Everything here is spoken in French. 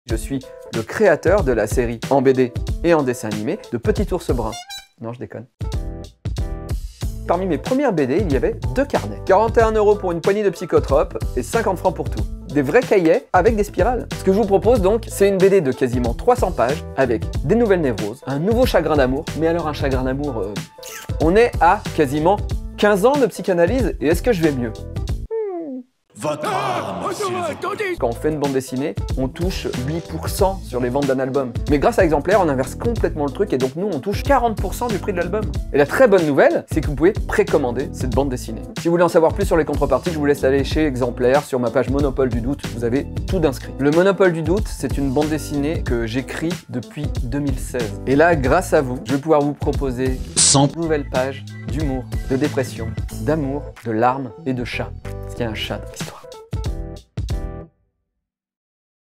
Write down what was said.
Je suis le créateur de la série en BD et en dessin animé de Petit Ours Brun. Non, je déconne. Parmi mes premières BD, il y avait 2 carnets. 41 € pour une poignée de psychotropes et 50 francs pour tout. Des vrais cahiers avec des spirales. Ce que je vous propose donc, c'est une BD de quasiment 300 pages avec des nouvelles névroses, un nouveau chagrin d'amour. Mais alors un chagrin d'amour, on est à quasiment 15 ans de psychanalyse et est-ce que je vais mieux ? Quand on fait une bande dessinée, on touche 8% sur les ventes d'un album. Mais grâce à Exemplaire, on inverse complètement le truc et donc nous, on touche 40% du prix de l'album. Et la très bonne nouvelle, c'est que vous pouvez précommander cette bande dessinée. Si vous voulez en savoir plus sur les contreparties, je vous laisse aller chez Exemplaire, sur ma page Monopole du Doute, vous avez tout d'inscrit. Le Monopole du Doute, c'est une bande dessinée que j'écris depuis 2016. Et là, grâce à vous, je vais pouvoir vous proposer 100 nouvelles pages d'humour, de dépression, d'amour, de larmes et de chats. Parce qu'il y a un chat dans l'histoire.